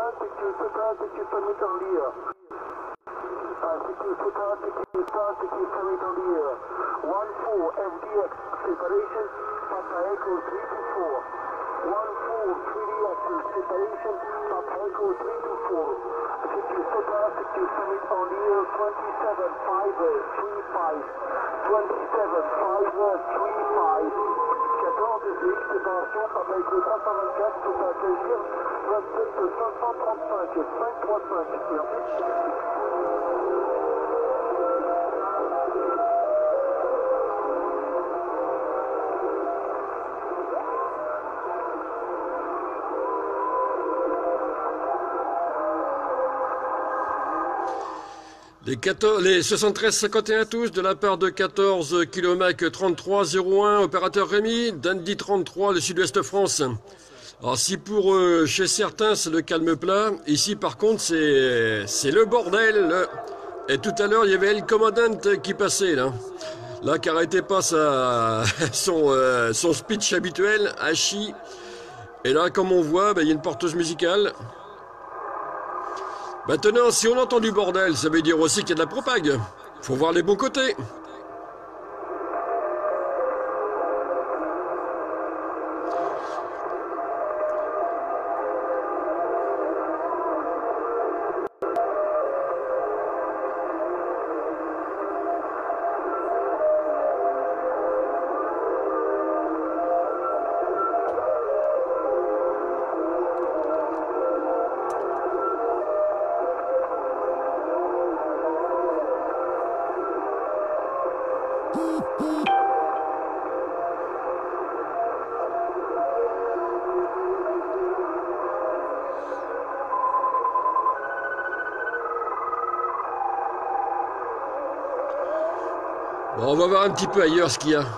Les 73-51 tous de la part de 14 km 3301, opérateur Rémi, Dandy 33, le Sud-Ouest France. Alors si pour chez certains c'est le calme plat, ici par contre c'est le bordel. Et tout à l'heure il y avait le commandant qui passait là. Là qui arrêtait pas son speech habituel, Hachi. Et là comme on voit, il y a une porteuse musicale. Maintenant, si on entend du bordel, ça veut dire aussi qu'il y a de la propague. Faut voir les bons côtés. Bon, on va voir un petit peu ailleurs ce qu'il y a.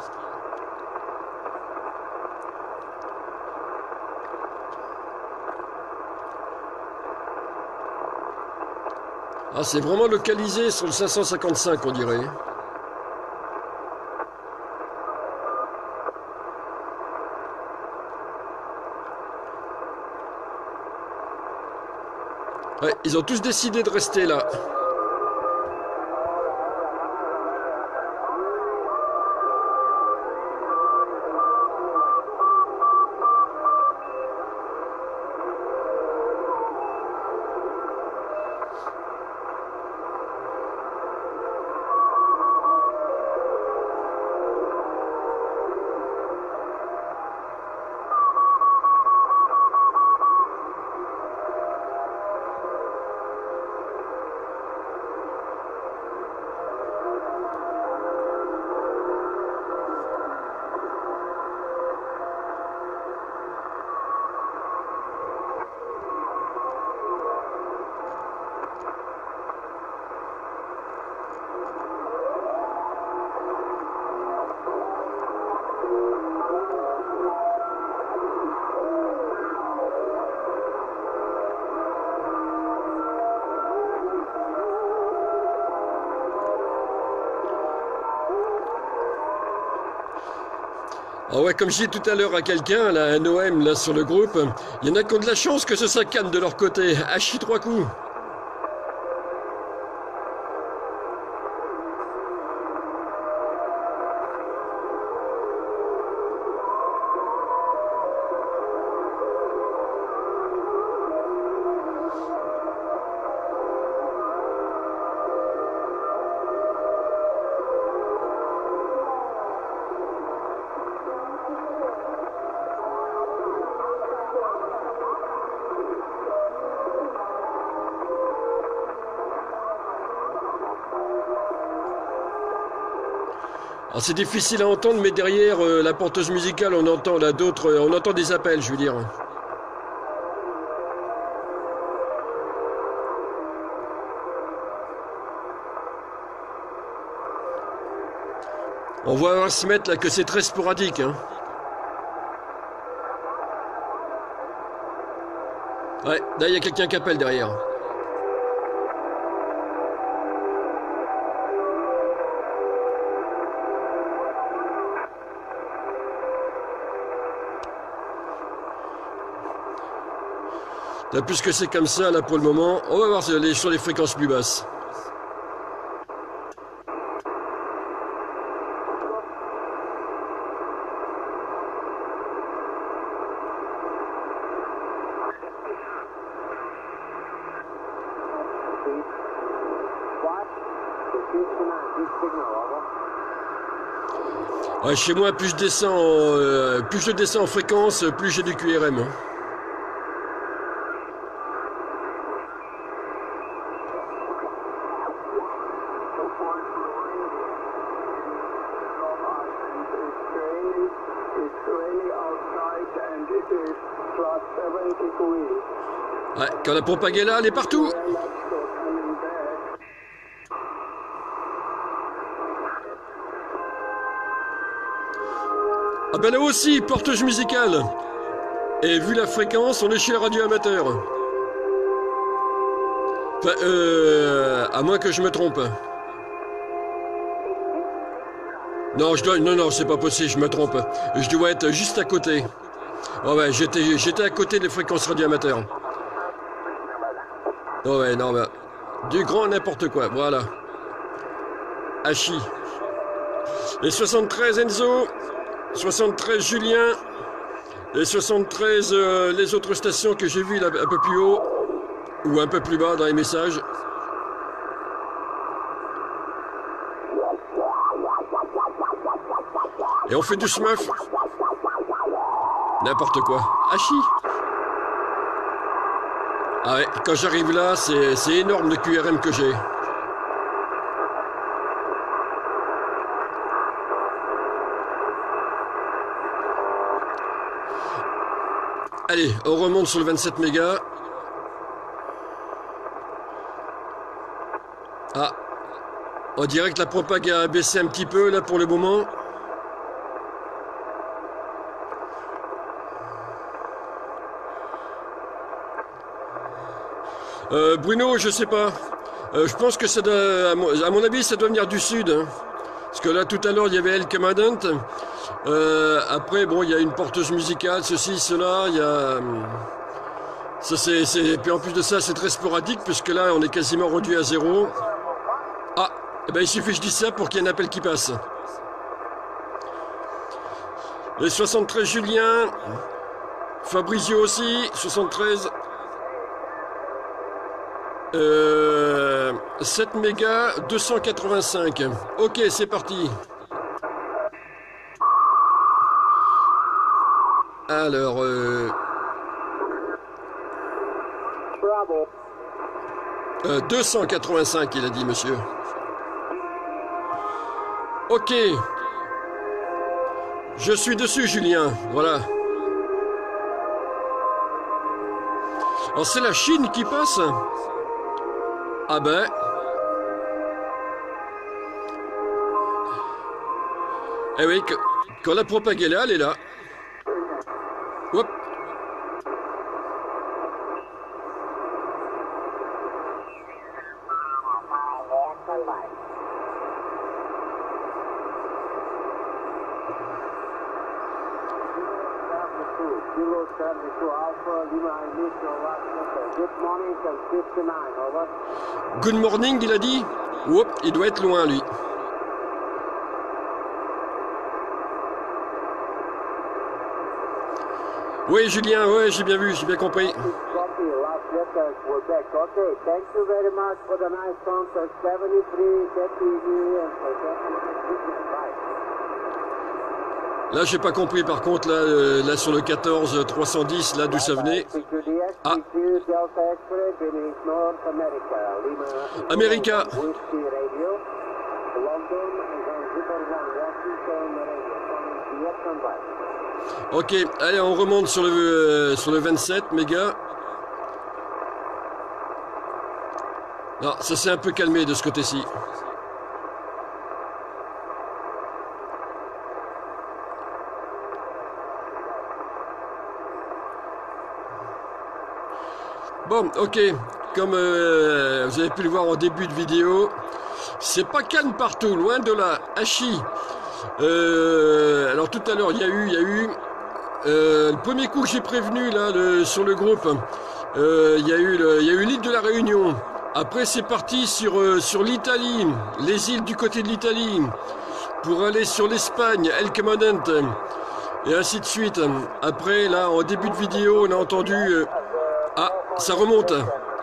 Ah, c'est vraiment localisé sur le 555, on dirait. Ouais, ils ont tous décidé de rester là. Ah ouais, comme je disais tout à l'heure à quelqu'un, là, un OM là sur le groupe, il y en a qui ont de la chance que ça calme de leur côté. Hachi 3 coups. Alors c'est difficile à entendre, mais derrière la porteuse musicale, on entend là d'autres, on entend des appels, je veux dire. On voit à se mettre là que c'est très sporadique. Hein. Ouais, là il y a quelqu'un qui appelle derrière. Là, puisque c'est comme ça, là, pour le moment, on va voir sur les fréquences plus basses. Ouais, chez moi, plus je descends en fréquence, plus j'ai du QRM. Hein. Ouais, quand la pompe à là, elle est partout. Ah ben là aussi, porteuse musicale. Et vu la fréquence, on est chez radio amateur. Enfin, à moins que je me trompe. Non, non, c'est pas possible, je me trompe. Je dois être juste à côté. Oh ouais, j'étais à côté des fréquences radio amateurs. Oh ouais, non, bah, du grand n'importe quoi, voilà. Hachi. Les 73 Enzo, 73 Julien, les 73 les autres stations que j'ai vues là, un peu plus haut, ou un peu plus bas dans les messages. Et on fait du smurf. N'importe quoi. Hachi. Ah ouais, quand j'arrive là, c'est énorme le QRM que j'ai. Allez, on remonte sur le 27 mégas. Ah, on dirait que la propague a baissé un petit peu là pour le moment. Bruno, je sais pas. Je pense que ça doit, à mon avis, ça doit venir du sud. Hein. Parce que là, tout à l'heure, il y avait El Commandant. Après, bon, il y a une porteuse musicale, ceci, cela. Il y a... Puis en plus de ça, c'est très sporadique, puisque là, on est quasiment réduit à zéro. Ah, eh ben, il suffit que je dise ça pour qu'il y ait un appel qui passe. Les 73 Julien. Fabrizio aussi, 73. 7 mégas, 285. Ok, c'est parti. Alors, 285, il a dit, monsieur. Ok. Je suis dessus, Julien. Voilà. Alors, c'est la Chine qui passe. Ah ben. Eh oui, quand la propague est là, elle est là. Hop. Good morning, il a dit. Oups, il doit être loin, lui. Oui, Julien, ouais, j'ai bien vu, j'ai bien compris. Là, j'ai pas compris, par contre, là sur le 14 310, là d'où ça venait. Ah. America. Ok, allez, on remonte sur le 27 mégas. Non, ça s'est un peu calmé de ce côté-ci. Bon, ok, comme vous avez pu le voir en début de vidéo, c'est pas calme partout, loin de là. Hachi. Alors tout à l'heure, il y a eu Le premier coup que j'ai prévenu là sur le groupe, il y a eu l'île de la Réunion. Après c'est parti sur l'Italie, les îles du côté de l'Italie, pour aller sur l'Espagne, El Camonente, et ainsi de suite. Après là en début de vidéo on a entendu ah ça remonte.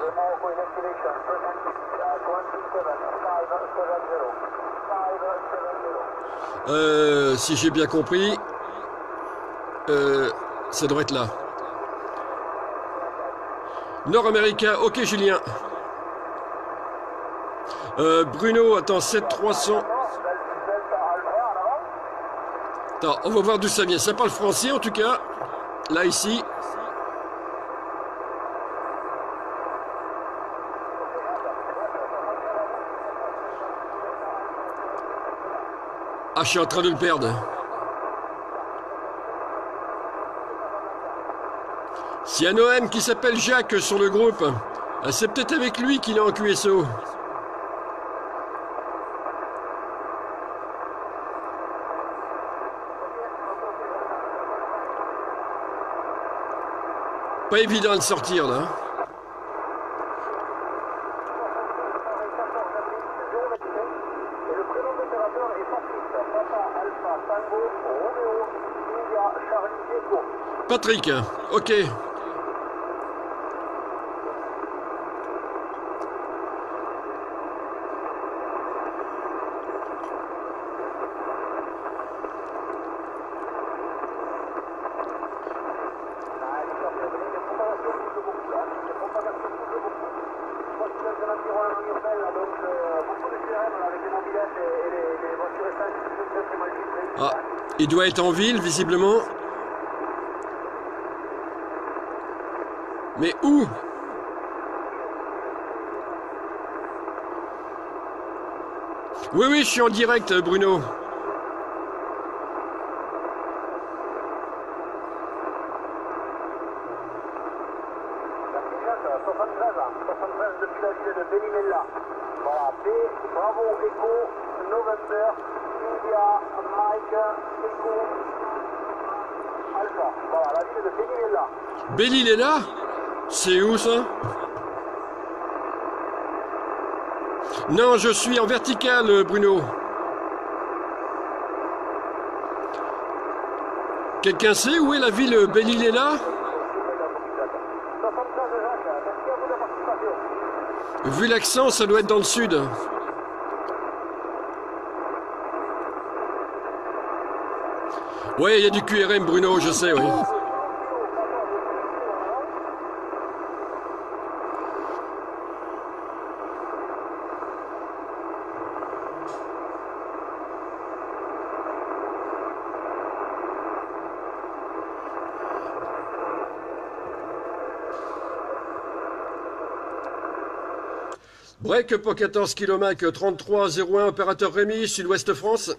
Si j'ai bien compris, ça devrait être là. Nord-Américain, ok Julien. Bruno, attends, 7300. Attends, on va voir d'où ça vient. Ça parle français en tout cas. Là, ici. Ah, je suis en train de le perdre. S'il y a un OM qui s'appelle Jacques sur le groupe, c'est peut-être avec lui qu'il est en QSO. Pas évident de sortir là. Patrick, ok. Ah, il doit être en ville, visiblement. Mais où? Oui, oui, je suis en direct, Bruno. Belle-Île est là? C'est où ça? Non, je suis en vertical, Bruno. Quelqu'un sait où est la ville Belle-Île est là? Vu l'accent, ça doit être dans le sud. Ouais, il y a du QRM, Bruno, je sais, oui. Break pour 14 km 3301, opérateur Rémi, Sud-Ouest France.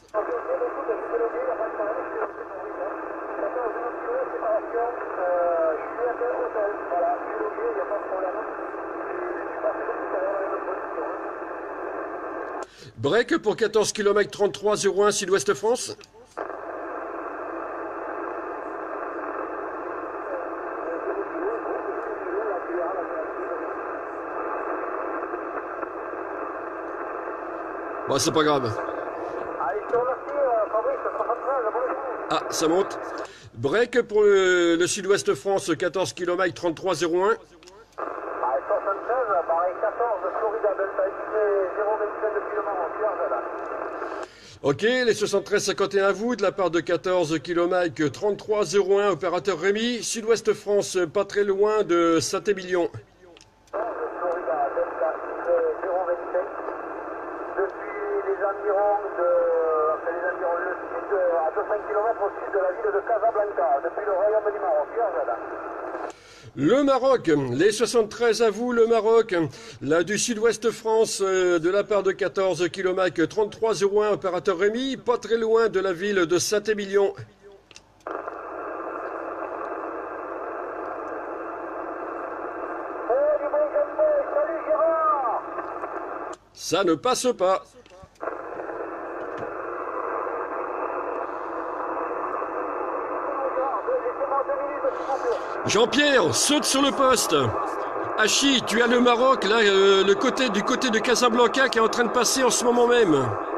Break pour 14 km 3301, Sud-Ouest France. Bon, c'est pas grave. Ah, ça monte. Break pour le Sud-Ouest France, 14 km 3301. Ok, les 73-51 à vous, de la part de 14 km 3301, opérateur Rémi, Sud-Ouest France, pas très loin de Saint-Émilion. Le Maroc, les 73 à vous, le Maroc, là du Sud-Ouest France, de la part de 14 km 3301, opérateur Rémi, pas très loin de la ville de Saint-Émilion. Ça ne passe pas. Jean-Pierre, saute sur le poste. Hachi, tu as le Maroc, là, du côté de Casablanca qui est en train de passer en ce moment même.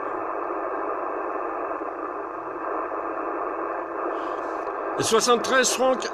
Et 73, Franck.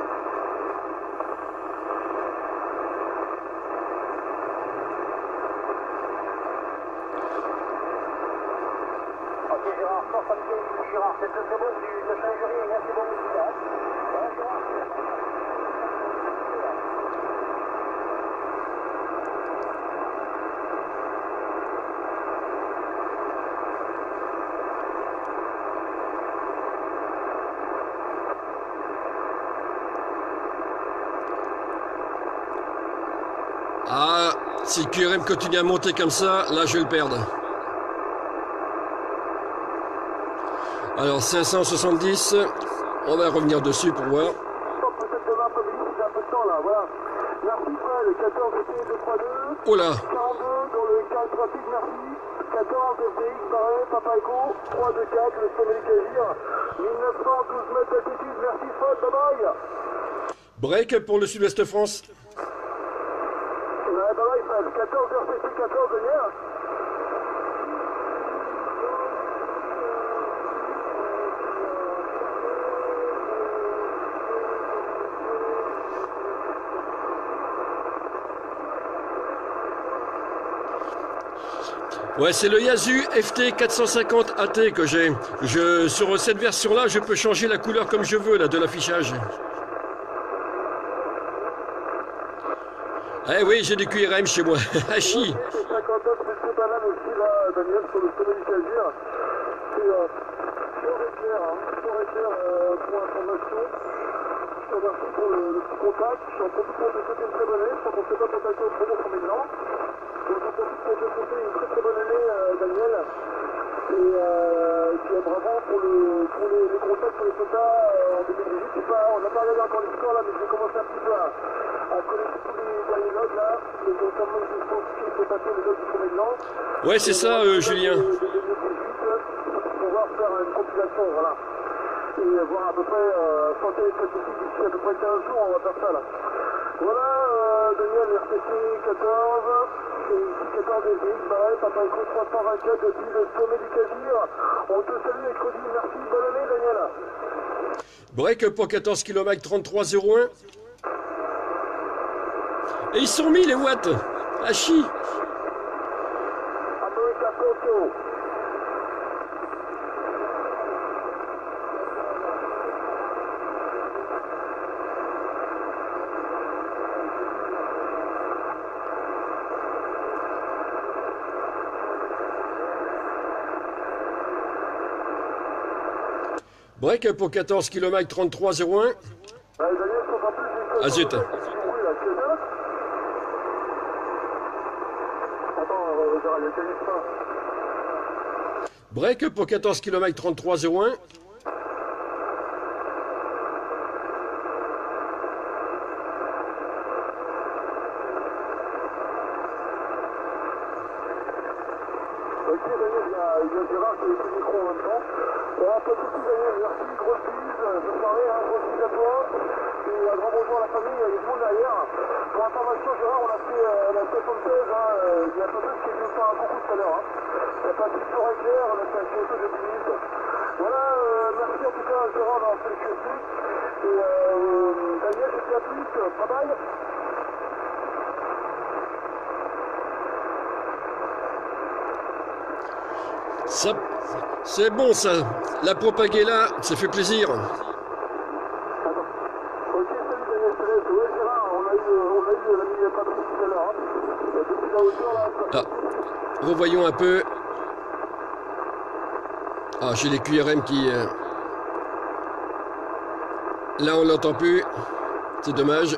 Ah, si le QRM continue à monter comme ça, là je vais le perdre. Alors 570, on va revenir dessus pour voir. Oh là. 42 dans le cadre trafic, merci. 14 FDX, Barret, Papa Echo, 3, 2, 4, le sommet Cagir. 1912 mètres d'altitude, merci, faute, bye bye. Break pour le Sud-Ouest France. Ouais, bye bye, Fred. 14 RCC, 14, Daniel. Ouais, c'est le Yaesu FT 450 AT que j'ai. Sur cette version-là, je peux changer la couleur comme je veux là, de l'affichage. Eh oui, j'ai des QRM chez moi. Hachi. C'est 59, c'est banane aussi, là, Daniel, sur le sommet du Cagir. C'est fort et clair, pour information. Je te remercie pour le petit contact. Je suis en profite pour te souhaiter une très bonne année. Je crois qu'on ne s'est pas contacté au premier pour maintenant. Donc j'en profite pour te souhaiter une très bonne année, Daniel. Et puis bravo pour les contacts sur les quotas en 2018. On n'a pas regardé encore les scores là, mais j'ai commencé un petit peu à connaître tous les derniers logs là. Et notamment je pense qu'il faut passer les logs du premier blanc. Ouais, c'est ça, Julien. De 2018 pour pouvoir faire une compilation, voilà. Et voir à peu près santé et statistiques d'ici à peu près 15 jours, on va faire ça là. Voilà, Daniel, RTC 14, et ici 14 FDX, pareil, Papa Echo 324, depuis le sommet du Cagir. On te salue mercredi, merci, bonne année Daniel. Break pour 14 km 33,01. Et ils sont mis les watts. Hachi. America Tokyo. Break pour 14 km 33,01. Ah zut. Break pour 14 km 33,01. Ok Daniel, il y a Gérard qui a été micro en même temps. Bon, pas de soucis Daniel, merci, grosse bise, bonne soirée, grosse bise à toi. Et un grand bonjour à la famille, il y a du monde derrière. Pour information Gérard, on a fait la 76, il y a un peu qui est venu faire un coucou tout à l'heure. Il n'y a pas de fort éclair, on a fait un QSO de 10 minutes. Voilà, merci en tout cas à Gérard d'avoir fait le QSO. Et Daniel, je te dis à plus, bye bye. Ça, c'est bon ça. La propagée là, ça fait plaisir. Ok, salut Daniel Céleste. Ouais Gérard, on a eu l'ami Patrice tout à l'heure. Depuis la hauteur là. Ah, revoyons un peu. Ah, j'ai les QRM qui... Là, on l'entend plus. C'est dommage.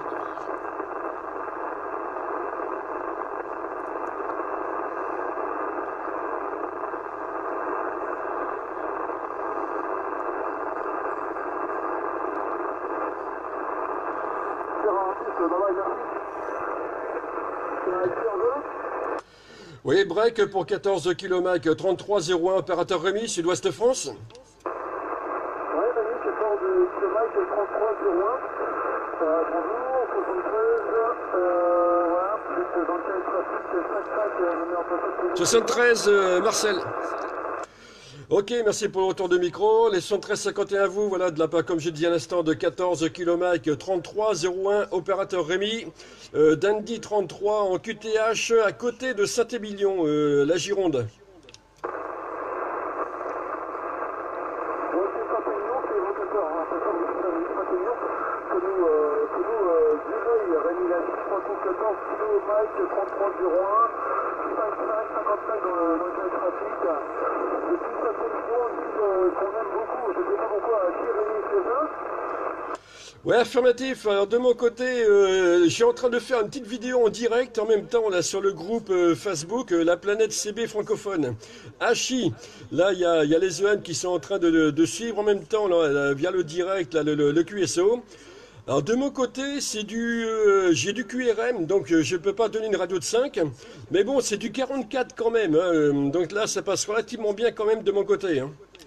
Oui, break pour 14 km 33,01, opérateur Rémi, Sud-Ouest France. Ouais, Daniel, 14 km 33,01. 73, Marcel. Ok, merci pour le retour de micro. Les 73-51 à vous, voilà, de la part, comme j'ai dit à l'instant, de 14 km 33-01, opérateur Rémi. Dandy 33 en QTH à côté de Saint-Émilion, la Gironde. Ouais, affirmatif. Alors de mon côté, je suis en train de faire une petite vidéo en direct en même temps là sur le groupe Facebook La Planète CB francophone. Hachi, là il y a les EN qui sont en train de suivre en même temps là, via le direct, là, le QSO. Alors de mon côté, c'est j'ai du QRM, donc je ne peux pas donner une radio de 5, mais bon, c'est du 44 quand même, hein, donc là ça passe relativement bien quand même de mon côté. Hein.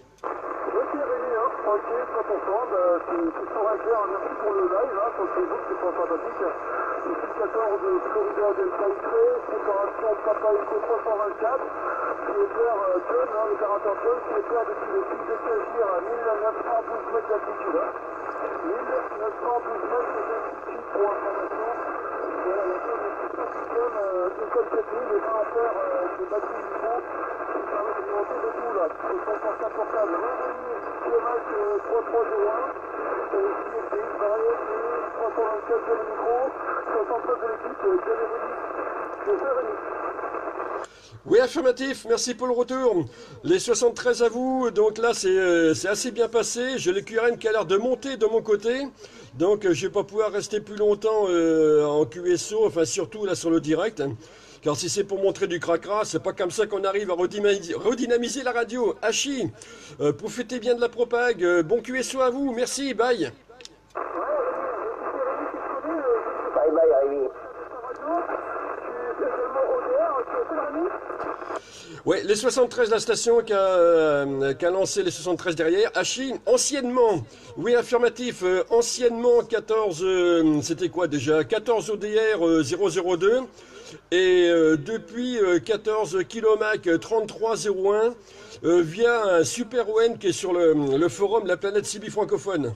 C'est sur un clair, merci pour le live, hein, sur Facebook, c'est pas sympathique. Ici 14 de Florida Delta X-Ray, séparation Papa Eco 324, qui est clair John, hein, le 41 John, qui est clair depuis le site de Cagir à 1912 mètres d'altitude. Hein. 1912 mètres d'altitude pour information. Voilà, la zone est système, école technique, les 20 ampères de batterie niveau, qui permet de monter de tout là. C'est son portable portable. Kilomètre 3301. Oui, affirmatif, merci pour le retour. Les 73 à vous, donc là c'est assez bien passé. J'ai le QRM qui a l'air de monter de mon côté. Donc je ne vais pas pouvoir rester plus longtemps en QSO, enfin surtout là sur le direct. Car si c'est pour montrer du cracra, c'est pas comme ça qu'on arrive à redynamiser la radio. Hachi, profitez bien de la propague. Bon QSO à vous, merci, bye. Bye bye Rémi. Ouais, les 73, la station qui a lancé les 73 derrière. Hachi, anciennement, oui, affirmatif, anciennement 14, c'était quoi déjà 14 ODR 002. Et depuis 14 km 3301 via un super ON qui est sur le forum La Planète CB francophone.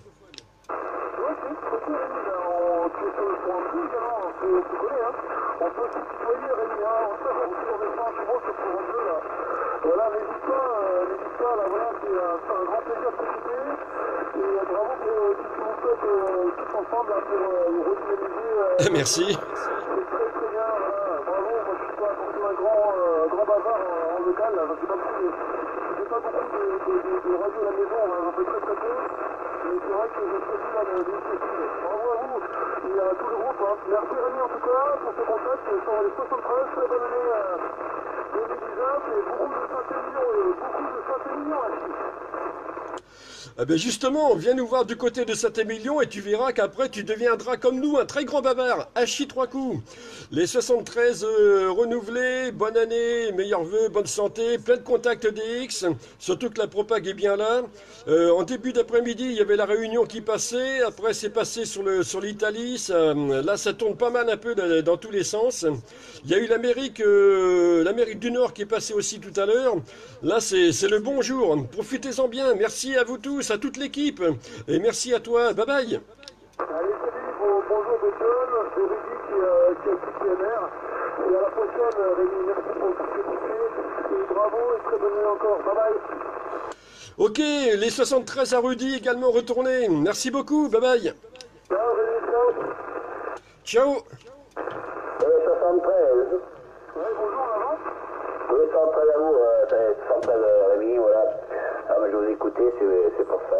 Voilà, n'hésite pas, là, voilà, c'est un grand plaisir de t'écouter. Et bravo pour tout ce que vous faites tous ensemble là, pour redynamiser. Merci. C'est très bien, voilà, bravo. Moi je suis pas un grand bavard en local, là, j'ai pas beaucoup de radio à la maison, j'en fais très peu. Et c'est vrai que je suis là l'initiative. Bravo à vous et à tout le groupe. Hein. Merci Rémi en tout cas pour ce contact sur les 73, très bonne année 2019 et beaucoup de Saint-Émilion ici. Ah ben justement, viens nous voir du côté de Saint-Émilion et tu verras qu'après tu deviendras comme nous un très grand bavard. Hachi 3 coups. Les 73 renouvelés, bonne année, meilleurs vœux, bonne santé, plein de contacts DX, surtout que la propague est bien là. En début d'après-midi, il y avait la Réunion qui passait, après c'est passé sur l'Italie, là ça tourne pas mal un peu dans tous les sens. Il y a eu l'Amérique du Nord qui est passée aussi tout à l'heure. Là c'est le bonjour, profitez-en bien, merci à vous tous, à toute l'équipe, et merci à toi, bye bye. Allez, salut, bonjour de John, de Rudy qui est au PNR. Et à la prochaine, Rémi, merci pour tout ce que tu fais. Et bravo et très bonne nuit encore. Bye bye. Ok, les 73 à Rudy également retournés. Merci beaucoup, bye bye. Ciao, Rémi, Ciao. ciao. 73. Ouais, bonjour, en avance. Oui, 73 à vous, 73 Rémi, voilà. Ah, bah, je vous ai écouté, c'est pour ça,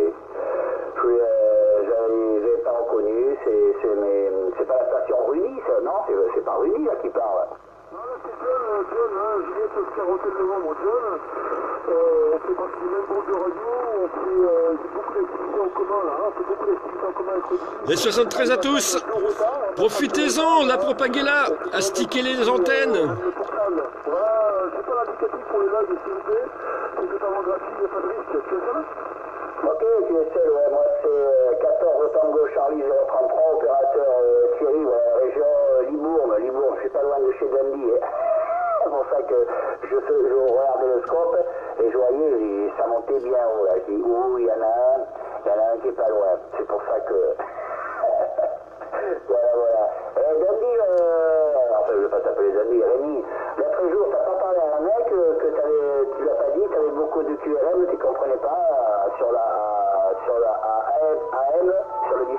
j'avais pas reconnu, c'est pas la station Runy, ça, non, c'est pas Runy là qui parle. Non, là, c'est John, hein, Juliette Oscar Hôtel Novembre, John. On fait partie du même groupe de radio, on fait beaucoup d'activités en commun, là, on fait beaucoup d'activités en commun avec Rudy. Les 73 à tous. Profitez-en, la propague est là. Astiquez les antennes. Voilà, j'ai pas l'indicatif pour les lives, s'il vous plaît. C'est que ta graphie, il n'y a pas de risque. Tu es ça? Ok, tu es seul, ouais, moi c'est 14 Tango Charlie 033, opérateur Thierry, ouais, région Libourne, c'est pas loin de chez Dandy. Hein. Pour voyez, ça montait bien haut là. Je dis, oh, il y en a un qui est pas loin. C'est pour ça que... voilà. Dandy, enfin je vais pas t'appeler Dandy, Rémi, l'autre jour, t'as pas parlé à un mec que tu l'as pas dit, t'avais beaucoup de QRM, tu comprenais pas sur la AM, sur le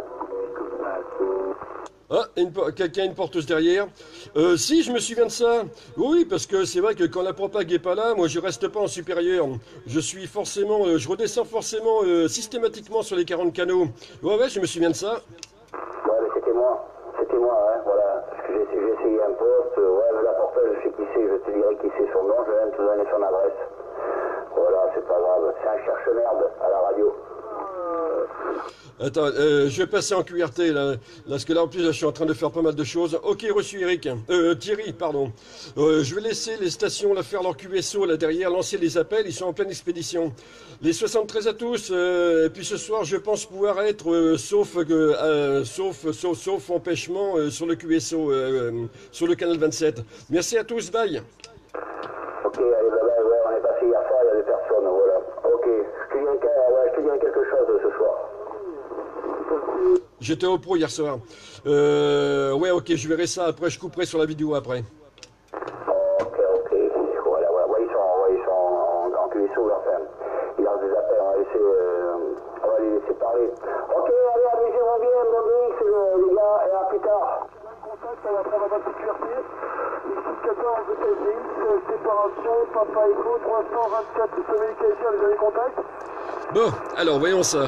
19. Ah, quelqu'un a une porteuse derrière. Si, je me souviens de ça. Oui, parce que c'est vrai que quand la propague est pas là, moi je reste pas en supérieur. Je suis forcément, je redescends forcément systématiquement sur les 40 canaux. Ouais, je me souviens de ça. Ouais, mais c'était moi, hein, voilà. Parce que j'ai essayé un poste, ouais, mais la porteuse, je sais qui c'est, je te dirai qui c'est son nom, je vais même te donner son adresse. Voilà, c'est pas grave, c'est un cherche-merde à la radio. Attends, je vais passer en QRT là, parce que là en plus je suis en train de faire pas mal de choses. Ok, reçu Eric, Thierry, pardon. Je vais laisser les stations là, faire leur QSO là derrière, lancer les appels, ils sont en pleine expédition. Les 73 à tous, et puis ce soir je pense pouvoir être, sauf empêchement sur le QSO, sur le canal 27. Merci à tous, bye. Ok, allez, bye, ouais, on est passé hier soir, il y avait personne, voilà. Ok, je te dirai quelque chose ce soir. J'étais au pro hier soir. Ouais, ok, je verrai ça après, je couperai sur la vidéo après. Ok, voilà, ils sont en QSO, enfin, ils lancent des appels, on va les laisser parler. Ok, allez, amusez-vous bien, bon DX, les gars, et à plus tard. Contact, on va prendre la sécurité. Ici 14 SDX, séparation, Papa Echo, 324, sommeil quasi, les derniers contacts. Bon, alors voyons ça.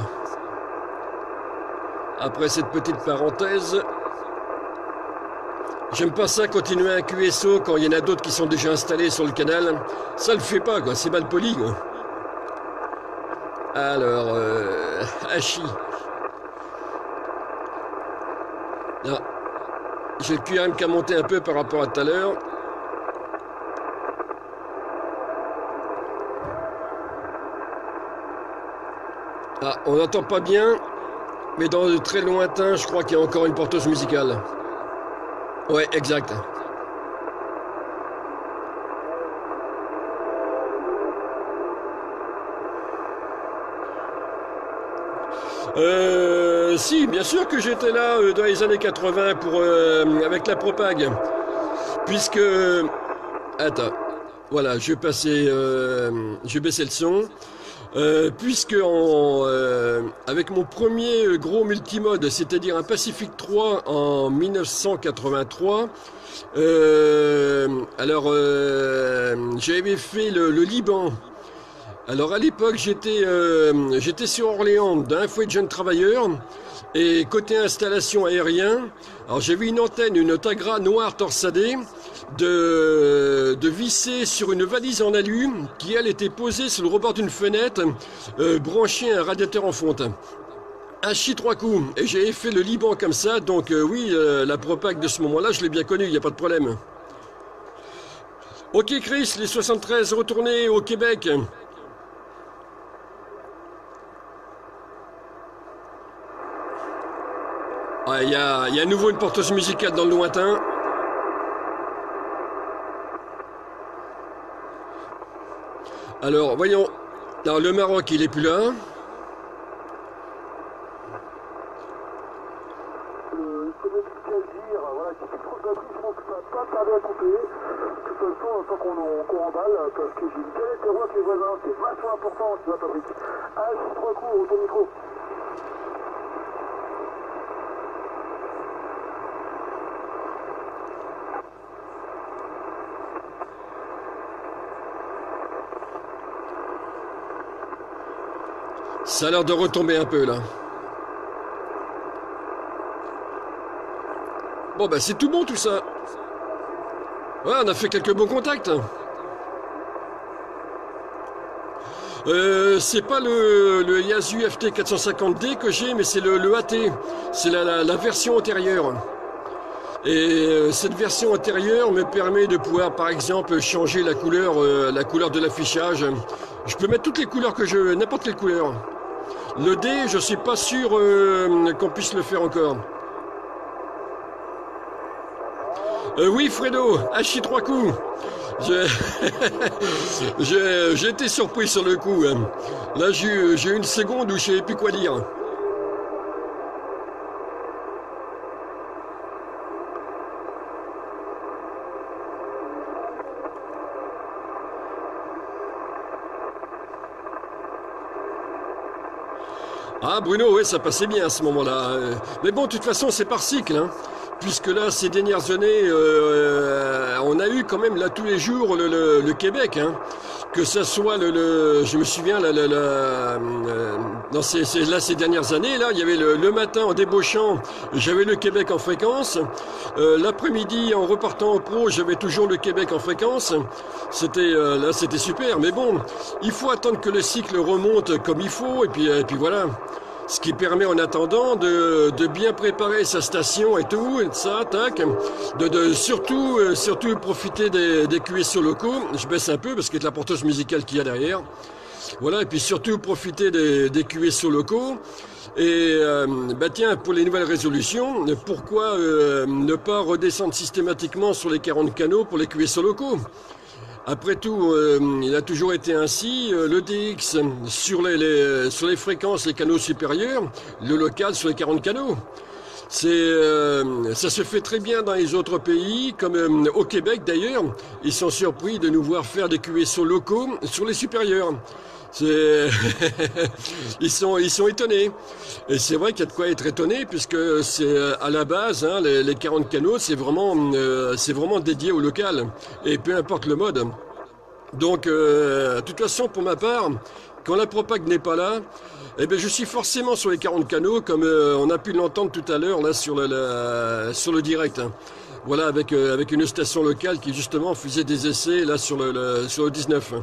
Après cette petite parenthèse, j'aime pas ça continuer un QSO quand il y en a d'autres qui sont déjà installés sur le canal. Ça le fait pas, quoi, c'est mal poli, quoi. Alors, Hachi. Là, j'ai le QRM qui a monté un peu par rapport à tout à l'heure. Ah, on n'entend pas bien. Mais dans le très lointain, je crois qu'il y a encore une porteuse musicale. Ouais, exact. Si, bien sûr que j'étais là dans les années 80 pour, avec la propague. Puisque... Attends. Voilà, je vais passer... je vais baisser le son. Puisque avec mon premier gros multimode, c'est-à-dire un Pacific 3 en 1983, j'avais fait le Liban. Alors à l'époque j'étais sur Orléans d'un foyer de jeunes travailleurs et côté installation aérien, alors j'avais une antenne, une Tagra noire torsadée de visser sur une valise en alu qui elle était posée sur le rebord d'une fenêtre branchée à un radiateur en fonte. Un chi 3 coups et j'avais fait le Liban comme ça, donc oui, la propague de ce moment-là je l'ai bien connue, il n'y a pas de problème. Ok Chris, les 73 retournés au Québec. Ah, il y a à nouveau une porteuse musicale dans le lointain. Alors, voyons. Alors, le Maroc, il est plus là. Le sommet du Calgir, voilà, qui fait trop de batterie, je pense que ça va pas tarder à couper. De toute façon, tant qu'on remballe, parce que j'ai une galette de roue avec les voisins, c'est vachement important, tu vois, Patrick. Allez, 3 coups, au ton micro. Ça a l'air de retomber un peu là. Bon bah c'est tout bon tout ça. Ouais, on a fait quelques bons contacts. C'est pas le Yaesu FT 450D que j'ai, mais c'est le AT. C'est la version antérieure. Et cette version antérieure me permet de pouvoir par exemple changer la couleur de l'affichage. Je peux mettre toutes les couleurs que je veux, n'importe quelle couleur. Le D, je suis pas sûr qu'on puisse le faire encore. Oui, Fredo, Hachi 3 coups. J'ai été surpris sur le coup. Hein. Là, j'ai eu une seconde où je ne savais plus quoi dire. Ah, Bruno, ouais, ça passait bien à ce moment-là. Mais bon, de toute façon, c'est par cycle. Hein. Puisque là, ces dernières années, on a eu quand même là tous les jours le Québec. Hein. Que ça soit je me souviens, dans ces dernières années, là, il y avait le matin en débauchant, j'avais le Québec en fréquence. L'après-midi, en repartant au pro, j'avais toujours le Québec en fréquence. Là, c'était super. Mais bon, il faut attendre que le cycle remonte comme il faut. Et puis voilà. Ce qui permet en attendant de bien préparer sa station et tout, et ça, tac, surtout profiter des QSO locaux. Je baisse un peu parce qu'il y a de la porteuse musicale qu'il y a derrière. Voilà, et puis surtout profiter des QSO locaux. Et tiens, pour les nouvelles résolutions, pourquoi ne pas redescendre systématiquement sur les 40 canaux pour les QSO locaux? Après tout, il a toujours été ainsi, le DX sur les fréquences, les canaux supérieurs, le local sur les 40 canaux. Ça se fait très bien dans les autres pays, comme au Québec d'ailleurs. Ils sont surpris de nous voir faire des QSO locaux sur les supérieurs. Ils sont étonnés. Et c'est vrai qu'il y a de quoi être étonné, puisque c'est à la base, hein, les 40 canaux, c'est vraiment dédié au local. Et peu importe le mode. Donc, de toute façon, pour ma part, quand la propague n'est pas là, eh bien, je suis forcément sur les 40 canaux, comme on a pu l'entendre tout à l'heure là sur le direct. Hein. Voilà, avec une station locale qui justement faisait des essais là sur le 19.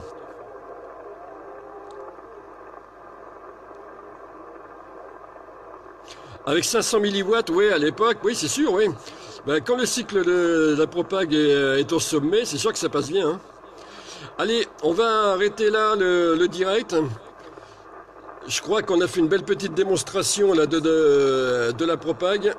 Avec 500 milliwatts, oui, à l'époque, oui, c'est sûr, oui. Quand le cycle de la propague est au sommet, c'est sûr que ça passe bien. Hein. Allez, on va arrêter là le direct. Je crois qu'on a fait une belle petite démonstration là, de la propague.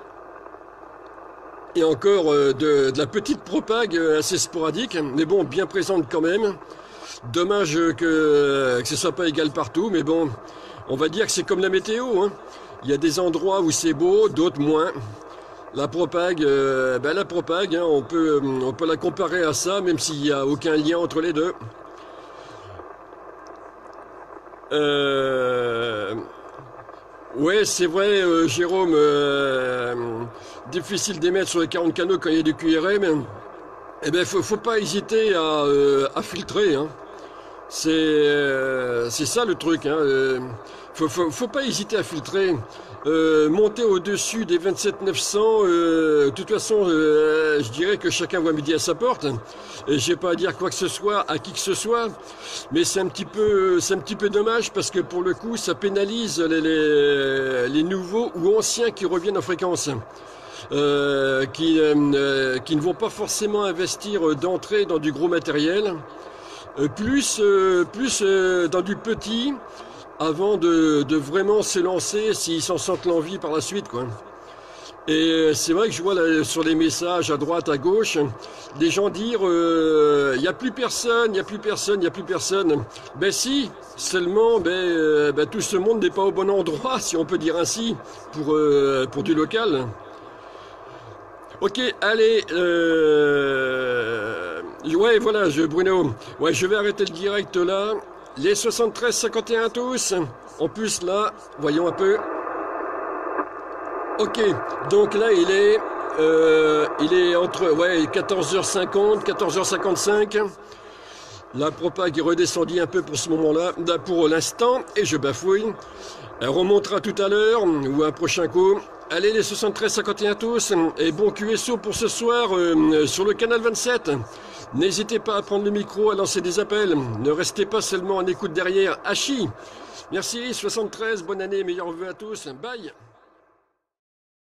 Et encore de la petite propague assez sporadique, mais bon, bien présente quand même. Dommage que ce ne soit pas égal partout, mais bon, on va dire que c'est comme la météo. Hein. Il y a des endroits où c'est beau, d'autres moins. La propague, hein, on peut la comparer à ça, même s'il n'y a aucun lien entre les deux. Ouais, c'est vrai, Jérôme, difficile d'émettre sur les 40 canaux quand il y a du QRM. Eh bien, faut pas hésiter à filtrer. Hein. C'est ça le truc. Hein. Faut pas hésiter à filtrer. Monter au-dessus des 27 900, de toute façon, je dirais que chacun voit midi à sa porte. Et j'ai pas à dire quoi que ce soit à qui que ce soit, mais c'est un petit peu dommage parce que pour le coup, ça pénalise les nouveaux ou anciens qui reviennent en fréquence. Qui ne vont pas forcément investir d'entrée dans du gros matériel, plus dans du petit, avant de vraiment se lancer s'ils s'en sentent l'envie par la suite, quoi. Et c'est vrai que je vois là, sur les messages à droite, à gauche, des gens dire il n'y a plus personne, il n'y a plus personne, il n'y a plus personne. Ben si, seulement tout ce monde n'est pas au bon endroit, si on peut dire ainsi, pour du local. Ok, allez, ouais, voilà, Bruno, ouais, je vais arrêter le direct là. Les 73-51 tous, en plus là, voyons un peu. Ok, donc là il est entre 14h50, 14h55. La propague est redescendue un peu pour ce moment-là, pour l'instant, et je bafouille. Elle remontera tout à l'heure, ou un prochain coup. Allez les 73-51 tous, et bon QSO pour ce soir sur le canal 27. N'hésitez pas à prendre le micro, à lancer des appels. Ne restez pas seulement en écoute derrière. Hachi. Merci, 73, bonne année, meilleurs vœux à tous. Bye.